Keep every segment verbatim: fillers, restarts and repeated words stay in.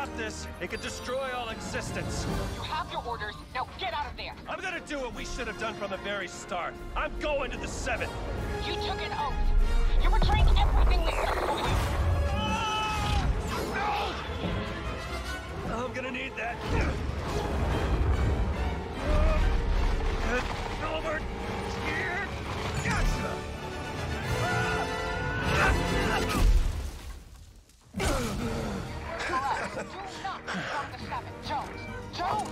stop this, it could destroy all existence. You have your orders. Now get out of there. I'm gonna do what we should have done from the very start. I'm going to the seven. You took an oath. You're betraying everything we stood for you. I'm gonna need that. Over here. Gotcha. Alright, do not from the seven. Jones. Jones!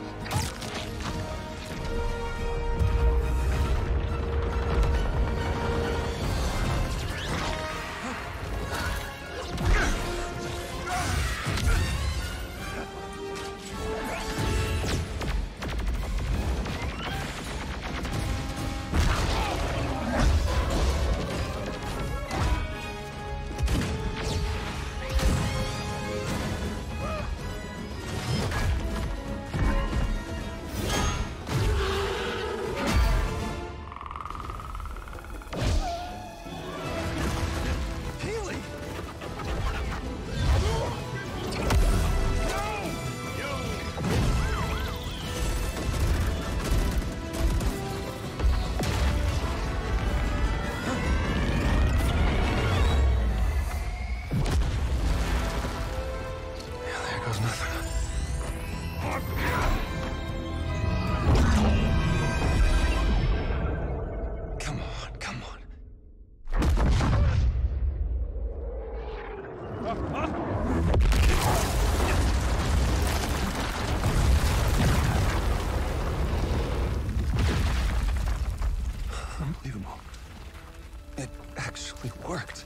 Unbelievable. It actually worked.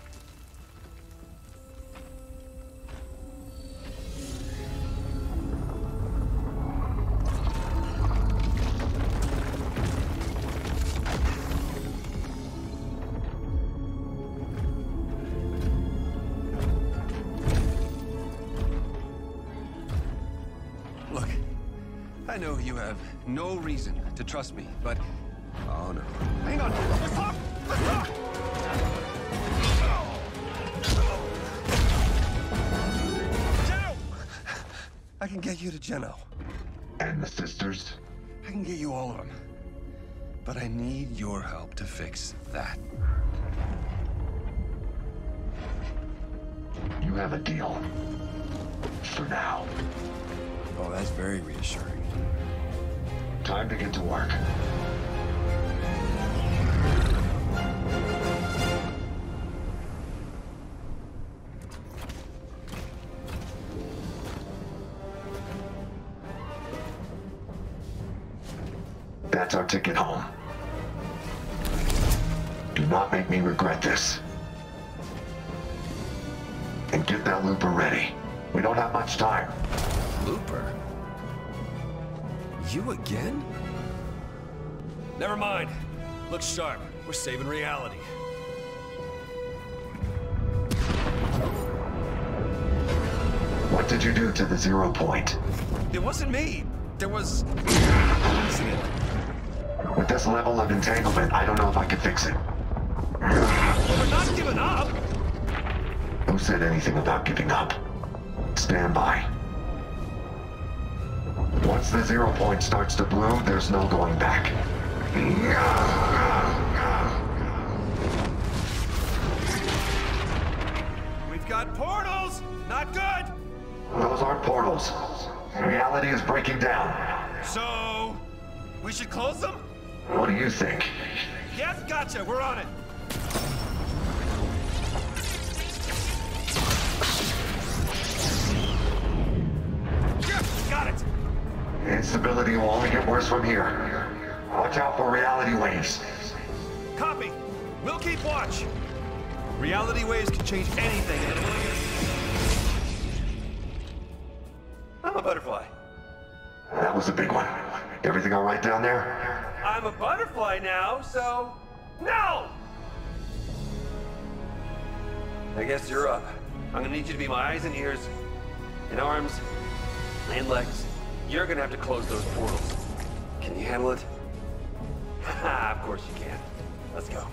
Look, I know you have no reason to trust me, but... Oh, no. Hang on! Let's talk! Let's talk! Geno! I can get you to Geno. And the sisters? I can get you all of them. But I need your help to fix that. You have a deal. For now. Oh, that's very reassuring. Time to get to work. That's our ticket home. Do not make me regret this. And get that looper ready. We don't have much time. Looper? You again? Never mind. Look sharp. We're saving reality. What did you do to the zero point? It wasn't me. There was... accident. With this level of entanglement, I don't know if I can fix it. We're not giving up! Who said anything about giving up? Stand by. Once the zero point starts to bloom, there's no going back. We've got portals! Not good! Those aren't portals. Reality is breaking down. So... we should close them? What do you think? Yes, gotcha! We're on it! Yes, got it! Instability will only get worse from here. Watch out for reality waves. Copy! We'll keep watch! Reality waves can change anything in a million. I'm a butterfly. That was a big one. Everything all right down there? I'm a butterfly now, so... No! I guess you're up. I'm gonna need you to be my eyes and ears, and arms, and legs. You're gonna have to close those portals. Can you handle it? Haha, of course you can. Let's go.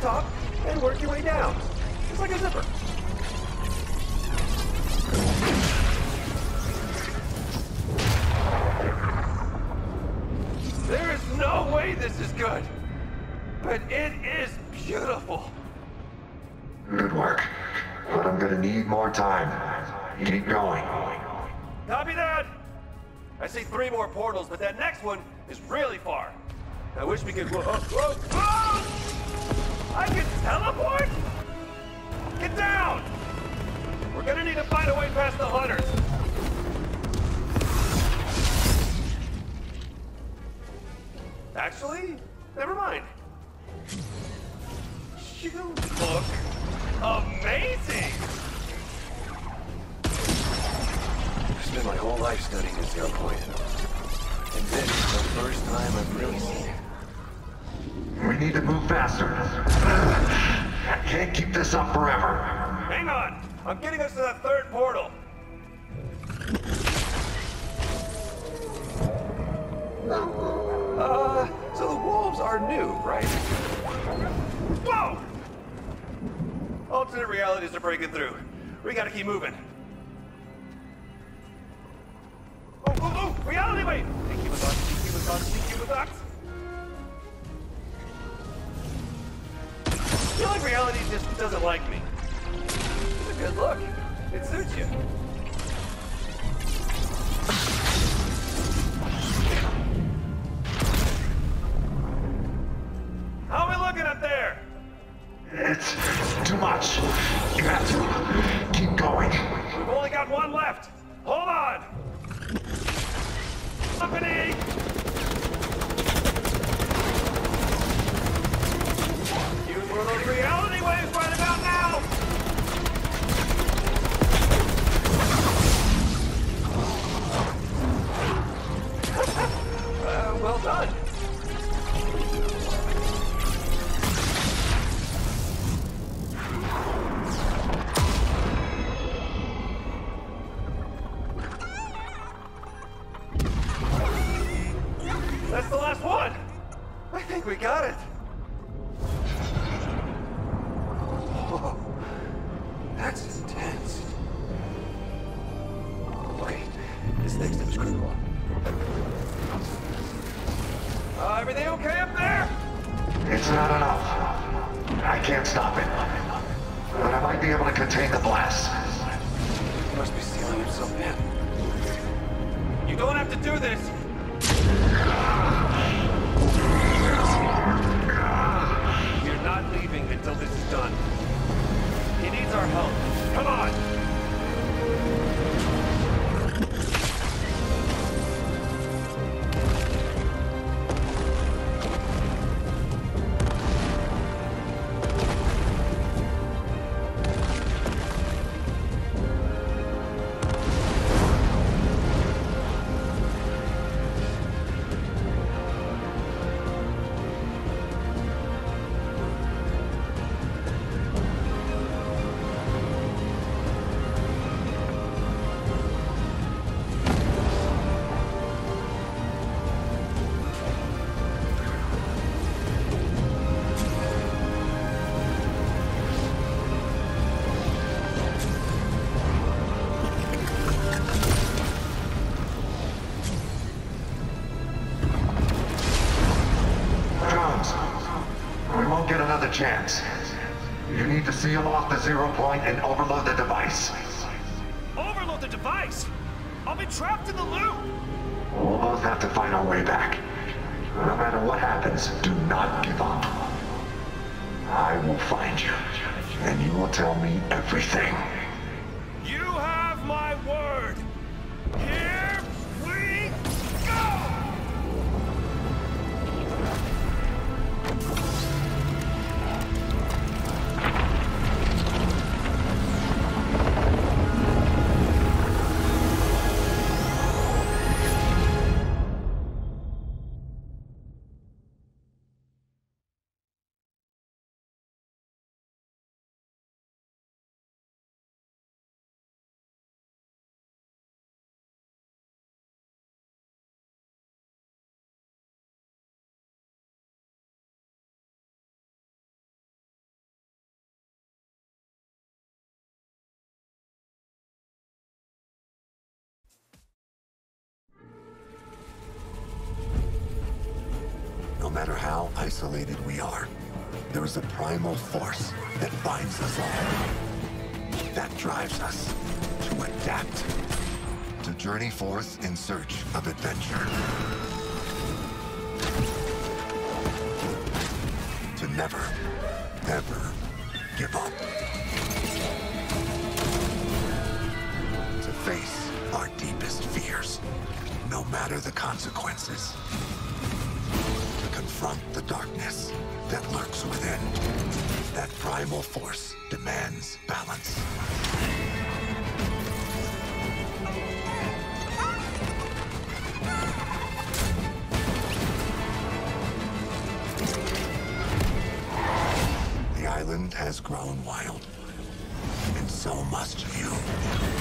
top and work your way down. It's like a zipper. There is no way this is good, but it is beautiful. Good work. But I'm gonna need more time. Keep going. Copy that! I see three more portals, but that next one is really far. I wish we could... Whoa, whoa, whoa! I can teleport? Get down! We're gonna need to find a way past the hunters. Actually, never mind. You look amazing! I've spent my whole life studying this zero point. And this is the first time I've really seen it. We need to move faster. I can't keep this up forever. Hang on! I'm getting us to that third portal. Uh, so the wolves are new, right? Whoa! Alternate realities are breaking through. We gotta keep moving. Oh, oh, oh! Reality wave! Thank you, Mazox. Thank you, Mazox. Thank you, Mazox. I feel like reality just doesn't like me. It's a good look. It suits you. How are we looking up there? It's too much. You have to keep going. We've only got one left. Hold on. Company! Use one of those reality waves right about now! uh, well done. That's the last one! I think we got it. Whoa. That's intense. Okay, this next step is critical. Uh, everything okay up there? It's not enough. I can't stop it. But I might be able to contain the blast. He must be sealing himself in. You don't have to do this! You're not leaving until this is done. He needs our help. Come on! Get another chance. You need to seal off the zero point and overload the device. Overload the device? I'll be trapped in the loop! We'll both have to find our way back. No matter what happens, do not give up. I will find you, and you will tell me everything. You have my word! Here we go! matter how isolated we are, there is a primal force that binds us all. That drives us to adapt, to journey forth in search of adventure. To never, ever give up. To face our deepest fears, no matter the consequences. To confront the darkness that lurks within. That primal force demands balance. The island has grown wild, and so must you.